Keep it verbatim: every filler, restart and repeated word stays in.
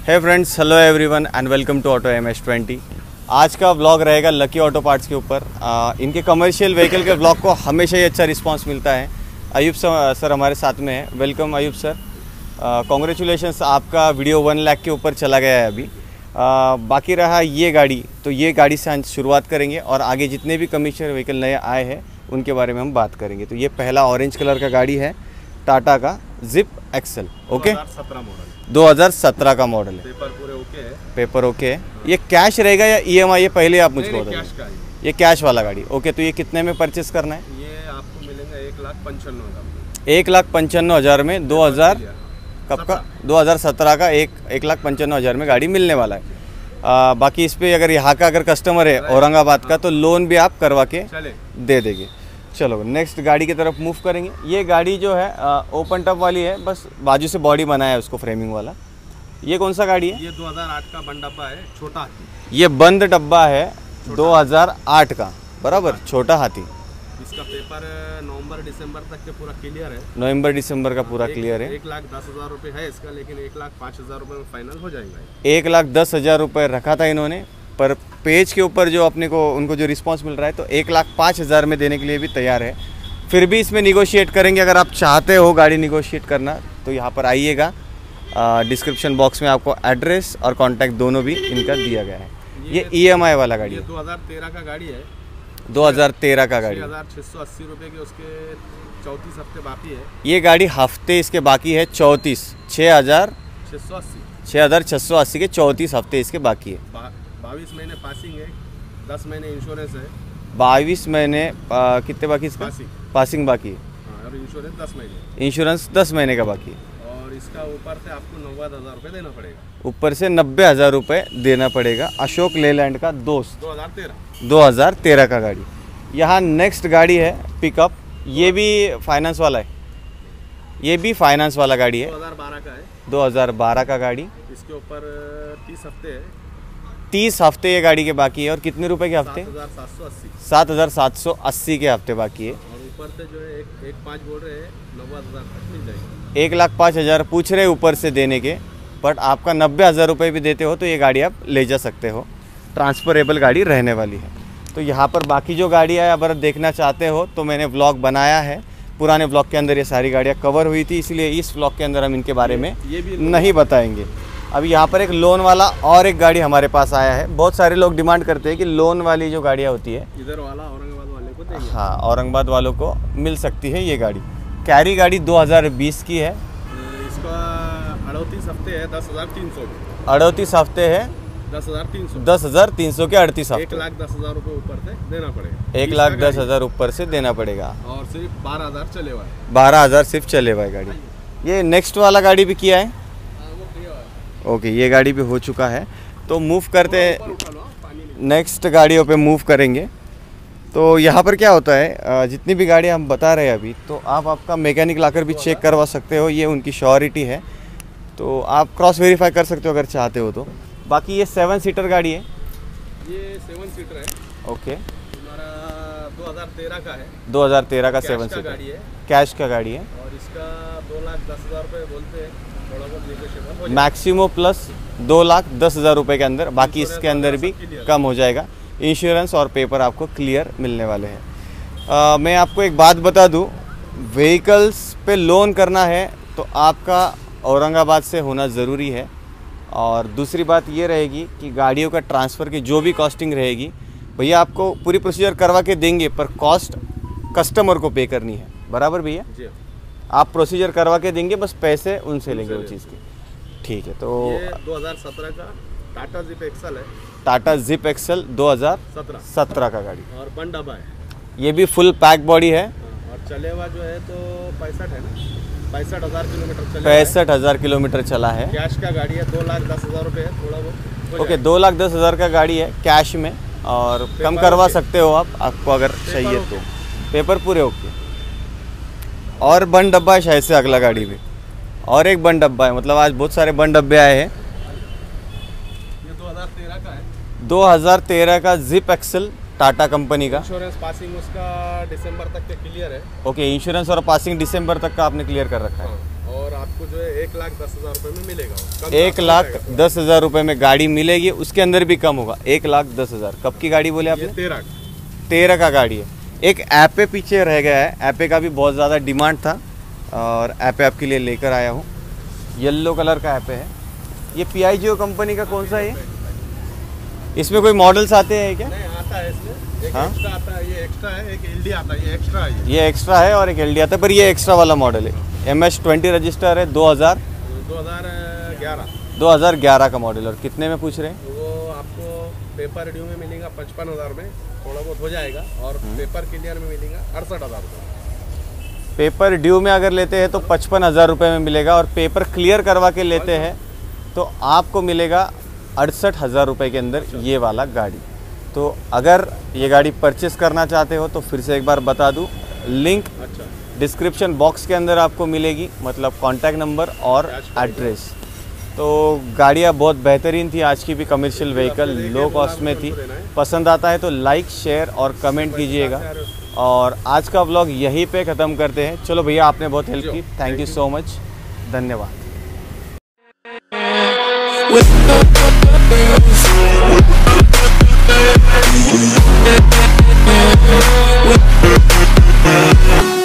Hey friends, hello everyone and welcome to auto M S twenty. आज का vlog रहेगा lucky auto parts के ऊपर। इनके कमर्शियल व्हीकल के व्लॉग को हमेशा ही अच्छा रिस्पांस मिलता है। अयूब सर हमारे साथ में है। वेलकम अयूब सर, कॉन्ग्रेचुलेशंस, आपका वीडियो वन लाख के ऊपर चला गया है अभी। आ, बाकी रहा ये गाड़ी, तो ये गाड़ी से हम शुरुआत करेंगे और आगे जितने भी कमर्शियल व्हीकल नए आए हैं उनके बारे में हम बात करेंगे। तो ये पहला ऑरेंज कलर का गाड़ी है, टाटा का जिप एक्सेल। ओके, दो हज़ार सत्रह का मॉडल है। पेपर पूरे ओके है। पेपर ओके है। ये कैश रहेगा या ईएमआई? ये पहले आप मुझको बताइए। ये कैश वाला गाड़ी। ओके, तो ये कितने में परचेस करना है? ये आपको मिलेगा एक लाख पंचानवे हज़ार एक लाख पंचानवे हज़ार में दो हज़ार कब का दो हज़ार सत्रह का एक एक लाख पंचानवे हज़ार में गाड़ी मिलने वाला है। आ, बाकी इस पर अगर यहाँ का अगर कस्टमर है औरंगाबाद का तो लोन भी आप करवा के दे देंगे। चलो नेक्स्ट गाड़ी की तरफ मूव करेंगे। ये गाड़ी जो है आ, ओपन टॉप वाली है, बस बाजू से बॉडी बनाया है उसको, फ्रेमिंग वाला। ये कौन सा गाड़ी है? ये दो हज़ार आठ का बंद डब्बा है, छोटा हाथी। ये बंद डब्बा है दो हज़ार आठ का, बराबर, छोटा हाथी। इसका पेपर नवंबर दिसंबर तक के पूरा क्लियर है। नवंबर दिसंबर का पूरा क्लियर है। एक लाख दस हज़ार रुपये है इसका, लेकिन एक लाख पाँच हज़ार रुपये में फाइनल हो जाएगा। एक लाख दस हज़ार रुपये रखा था इन्होंने, पर पेज के ऊपर जो अपने को उनको जो रिस्पांस मिल रहा है तो एक लाख पाँच हज़ार में देने के लिए भी तैयार है। फिर भी इसमें निगोशिएट करेंगे। अगर आप चाहते हो गाड़ी निगोशिएट करना तो यहाँ पर आइएगा। डिस्क्रिप्शन बॉक्स में आपको एड्रेस और कॉन्टैक्ट दोनों भी इनका दिया गया है। ये ईएमआई वाला गाड़ी है। दो हज़ार तेरह का गाड़ी है। दो हज़ार तेरह का गाड़ी, छः हज़ार छः सौ अस्सी रुपये के उसके चौंतीस हफ्ते बाकी है। ये गाड़ी हफ्ते इसके बाकी है चौंतीस, छः हज़ार छः सौ अस्सी छः हज़ार छः सौ अस्सी के चौंतीस हफ्ते इसके बाकी है। बाईस महीने पासिंग है, दस महीने इंश्योरेंस है। बाईस महीने आ, कितने बाकी इसका? पासिंग पासिंग बाकी है। हाँ, और इंश्योरेंस दस महीने इंश्योरेंस दस महीने का बाकी है। और इसका ऊपर से आपको नब्बे हज़ार रुपये देना पड़ेगा। ऊपर से नब्बे हज़ार रुपये देना पड़ेगा। अशोक लेलैंड का दोस्त, दो हज़ार तेरह दो हज़ार तेरह का गाड़ी। यहाँ नेक्स्ट गाड़ी है पिकअप। ये भी फाइनेंस वाला है। ये भी फाइनेंस वाला गाड़ी है। दो हज़ार बारह का है। दो हज़ार बारह का गाड़ी। इसके ऊपर तीस हफ्ते है। तीस हफ्ते ये गाड़ी के बाकी है। और कितने रुपए के हफ्ते? सात हज़ार सात सौ अस्सी सात हज़ार सात सौ अस्सी के हफ्ते बाकी है। और ऊपर से जो है एक एक पाँच बोल रहे हैं, नब्बे हज़ार तक मिल जाएगी। एक लाख पाँच हज़ार पूछ रहे ऊपर से देने के, बट आपका नब्बे हज़ार रुपये भी देते हो तो ये गाड़ी आप ले जा सकते हो। ट्रांसफरेबल गाड़ी रहने वाली है। तो यहाँ पर बाकी जो गाड़ियाँ है अगर देखना चाहते हो तो मैंने व्लॉग बनाया है। पुराने व्लॉग के अंदर ये सारी गाड़ियाँ कवर हुई थी, इसलिए इस व्लॉग के अंदर हम इनके बारे में ये भी नहीं बताएंगे। अभी यहाँ पर एक लोन वाला और एक गाड़ी हमारे पास आया है। बहुत सारे लोग डिमांड करते हैं कि लोन वाली जो गाड़ियाँ होती है इधर वाला औरंगाबाद वाले को देंगे। हाँ, औरंगाबाद वालों को मिल सकती है ये गाड़ी। कैरी गाड़ी दो हज़ार बीस की है। इसका अड़तीस हफ्ते है, दस हज़ार तीन सौ अड़तीस हफ्ते है, दस हज़ार तीन सौ दस हज़ार तीन सौ के अड़तीस एक हफ्ते। लाख दस हज़ार रुपये ऊपर से देना पड़ेगा। एक लाख दस हज़ार ऊपर से देना पड़ेगा और सिर्फ बारह हज़ार चले हुआ है। बारह हज़ार सिर्फ चले हुआ है गाड़ी। ये नेक्स्ट वाला गाड़ी भी किया है। ओके, ये गाड़ी भी हो चुका है। तो मूव करते नेक्स्ट गाड़ियों पे मूव करेंगे। तो यहाँ पर क्या होता है, जितनी भी गाड़ियाँ हम बता रहे हैं अभी, तो आप आपका मैकेनिक लाकर भी चेक करवा सकते हो। ये उनकी श्योरिटी है, तो आप क्रॉस वेरीफाई कर सकते हो अगर चाहते हो तो। बाकी ये सेवन सीटर गाड़ी है। ये सेवन सीटर है। ओके, हमारा दो हज़ार तेरह का है। दो हज़ार तेरह का कैश सेवन का सीटर गाड़ी है। कैश का गाड़ी है। और इसका दो लाख दस हज़ार रुपये बोलते हैं, थोड़ा बहुत नेगोशिएबल हो मैक्सिमो प्लस दो लाख दस हज़ार रुपये के अंदर, बाकी इसके अंदर भी कम हो जाएगा। इंश्योरेंस और पेपर आपको क्लियर मिलने वाले हैं। मैं आपको एक बात बता दूं, व्हीकल्स पे लोन करना है तो आपका औरंगाबाद से होना ज़रूरी है। और दूसरी बात ये रहेगी कि गाड़ियों का ट्रांसफ़र की जो भी कॉस्टिंग रहेगी, भैया आपको पूरी प्रोसीजर करवा के देंगे, पर कॉस्ट कस्टमर को पे करनी है। बराबर भैया? आप प्रोसीजर करवा के देंगे, बस पैसे उनसे लेंगे वो चीज़ की। ठीक है। तो ये दो हज़ार सत्रह का टाटा जिप एक्सेल है। टाटा जिप एक्सेल दो हज़ार सत्रह सत्रह का गाड़ी, और बंद डब्बा है। ये भी फुल पैक बॉडी है। और चले हुआ जो है तो पैंसठ है ना, पैंसठ हज़ार किलोमीटर चले। पैंसठ हज़ार किलोमीटर चला है। कैश का गाड़ी है, दो लाख दस हज़ार रुपये है, थोड़ा बहुत। ओके, दो लाख दस हज़ार का गाड़ी है कैश में, और कम करवा सकते हो आप, आपको अगर चाहिए तो। पेपर पूरे ओके। और बंद डब्बा है शायद से अगला गाड़ी में, और एक बंद डब्बा है। मतलब आज बहुत सारे बंद डब्बे आए हैं। ये दो हज़ार तेरह का है। दो हज़ार तेरह का जिप एक्सेल टाटा कंपनी का। इंश्योरेंस पासिंग उसका दिसंबर तक के क्लियर है। ओके, इंश्योरेंस और पासिंग दिसंबर तक का आपने क्लियर कर रखा है। और आपको जो है एक लाख दस हज़ार रुपये में मिलेगा वो। कम एक ज़्यादा लाख हो जाएगा। दस हज़ार रुपये में गाड़ी मिलेगी, उसके अंदर भी कम होगा। एक लाख दस हज़ार कब की गाड़ी बोले ये आपने? तेरह तेरह का गाड़ी है। एक ऐपे पीछे रह गया है, ऐपे का भी बहुत ज़्यादा डिमांड था और ऐपे आपके लिए लेकर आया हूँ। येलो कलर का ऐपे है। ये P I ji O company का कौन सा है? इसमें कोई मॉडल्स आते हैं क्या? नहीं आता है इसमें, एक हाँ? एक्स्ट्रा आता है, ये एक्स्ट्रा है, एक एल डी आता है, ये एक्स्ट्रा है ये। ये एक्स्ट्रा है और एक एल डी आता है, पर ये एक्स्ट्रा वाला मॉडल है। एम एच ट्वेंटी रजिस्टर है, दो हज़ार दो हज़ार ग्यारह दो हज़ार ग्यारह का मॉडल। और कितने में पूछ रहे हैं? वो आपको पेपर ड्यू में मिलेगा पचपन हज़ार में, थोड़ा बहुत हो जाएगा, और पेपर क्लियर में मिलेगा अड़सठ हज़ार रुपये। पेपर ड्यू में अगर लेते हैं तो पचपन हज़ार रुपये में मिलेगा, और पेपर क्लियर करवा के लेते हैं तो आपको मिलेगा अड़सठ हज़ार रुपये के अंदर ये वाला गाड़ी। तो अगर ये गाड़ी परचेस करना चाहते हो तो फिर से एक बार बता दूं, लिंक अच्छा, डिस्क्रिप्शन बॉक्स के अंदर आपको मिलेगी, मतलब कॉन्टैक्ट नंबर और एड्रेस। तो गाड़ियाँ बहुत बेहतरीन थी, आज की भी कमर्शियल व्हीकल लो कॉस्ट में थी। पसंद आता है तो लाइक शेयर और कमेंट कीजिएगा। और आज का व्लॉग यहीं पे ख़त्म करते हैं। चलो भैया, आपने बहुत हेल्प की, थैंक यू सो मच, धन्यवाद। With